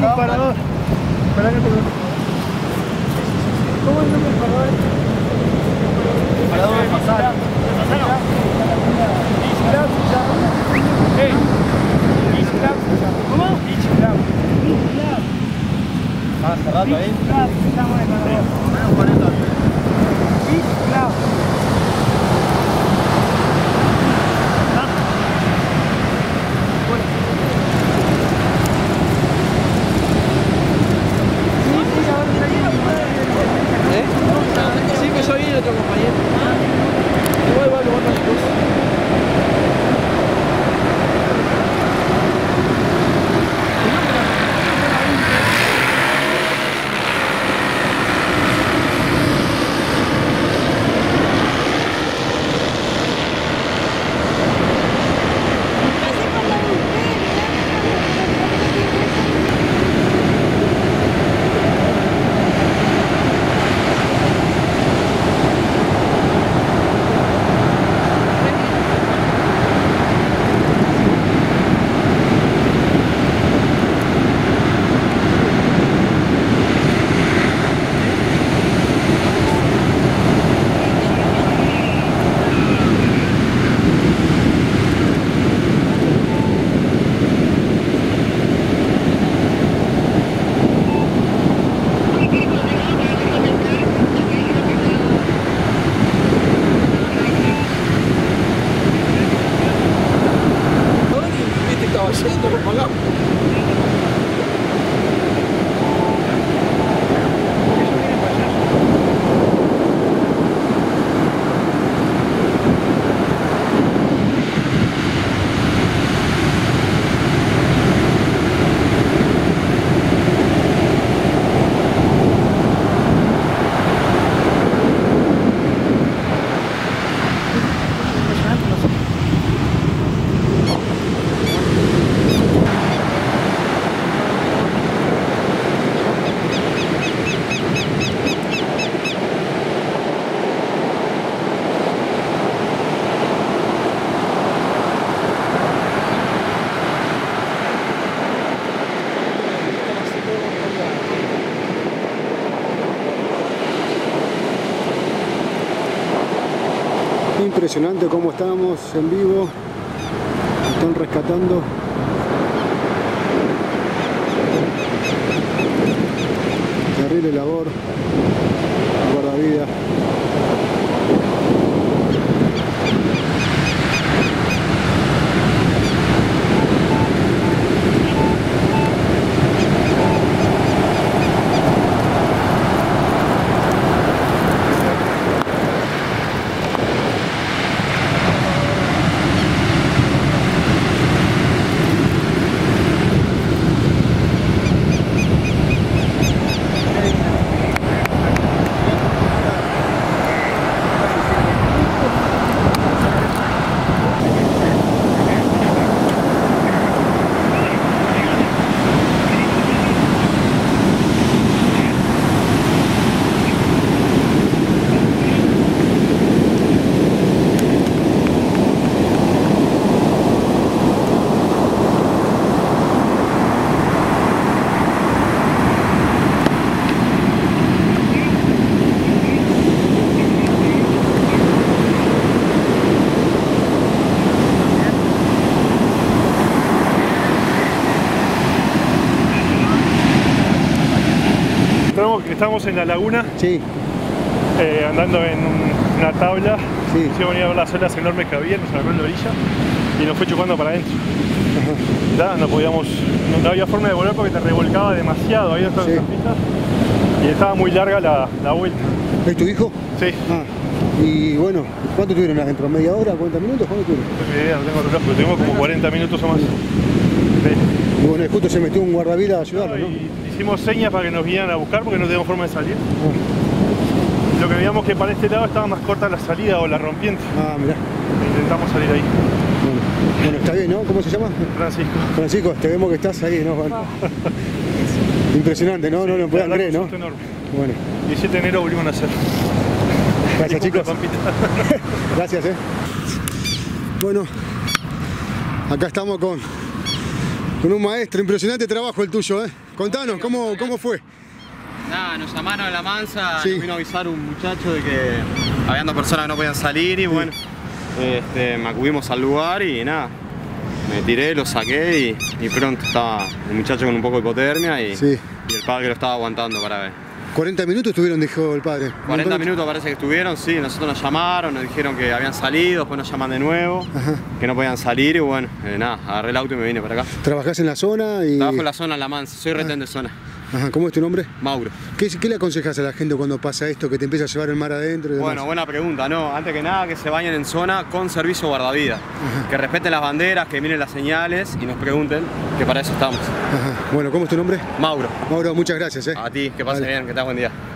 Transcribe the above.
un parador. Para que te lo... ¿Cómo es el nombre del parador? Parador de Fasano. ¿Cómo? ¿Estás hace rato ahí? Estamos en el parador. Menos 40 minutos. Sí, que soy el otro compañero. Igual va a tomar más cosas. Caballito, lo pagamos. Impresionante cómo estamos en vivo, están rescatando. Terrible labor, guardavidas. Estamos en la laguna, Sí, andando en una tabla. Sí. Hicimos venir a ver las olas enormes que había, nos agarró en la orilla y nos fue chupando para adentro. Ya, no podíamos, no había forma de volver porque te revolcaba demasiado ahí dentro de las pistas y estaba muy larga la vuelta. ¿es tu hijo? Sí. Ah, y bueno, ¿cuánto tuvieron adentro? ¿Media hora? ¿40 minutos? ¿Cuánto tuvieron? No tengo idea, no tengo reloj, pero tuvimos como 40 minutos o más. Sí. Y bueno, justo se metió un guardavidas a ayudarlo, ¿no? Y hicimos señas para que nos vinieran a buscar porque no teníamos forma de salir. Lo que veíamos que para este lado estaba más corta la salida o la rompiente. Ah, mirá. Intentamos salir ahí. Bueno, está bien, ¿no? ¿Cómo se llama? Francisco. Francisco, te vemos que estás ahí, ¿no? Impresionante, ¿no? No lo puedan creer, ¿no? Enorme. Bueno. 17 de enero volvimos a nacer. Gracias, chicos. Gracias, Bueno, acá estamos con un maestro. Impresionante trabajo el tuyo, contanos, ¿cómo fue? Nada, nos llamaron a La Mansa, Sí. nos vino a avisar un muchacho de que habían 2 personas que no podían salir y bueno, me acudimos al lugar y nada, me tiré, lo saqué y pronto estaba el muchacho con un poco de hipotermia y el padre que lo estaba aguantando para ver. 40 minutos estuvieron, dijo el padre. 40 minutos parece que estuvieron, sí, nosotros nos llamaron, nos dijeron que habían salido, después nos llaman de nuevo, que no podían salir y bueno, nada, agarré el auto y me vine para acá. ¿Trabajás en la zona? Trabajo en la zona La Mansa, soy retén de zona. Ajá, ¿cómo es tu nombre? Mauro. ¿Qué le aconsejas a la gente cuando pasa esto, que te empieza a llevar el mar adentro y demás? Bueno, buena pregunta, no, antes que nada que se bañen en zona con servicio guardavidas, que respeten las banderas, que miren las señales y nos pregunten, que para eso estamos. Ajá. Bueno, ¿cómo es tu nombre? Mauro. Mauro, muchas gracias. A ti, que pases bien, que tengas buen día.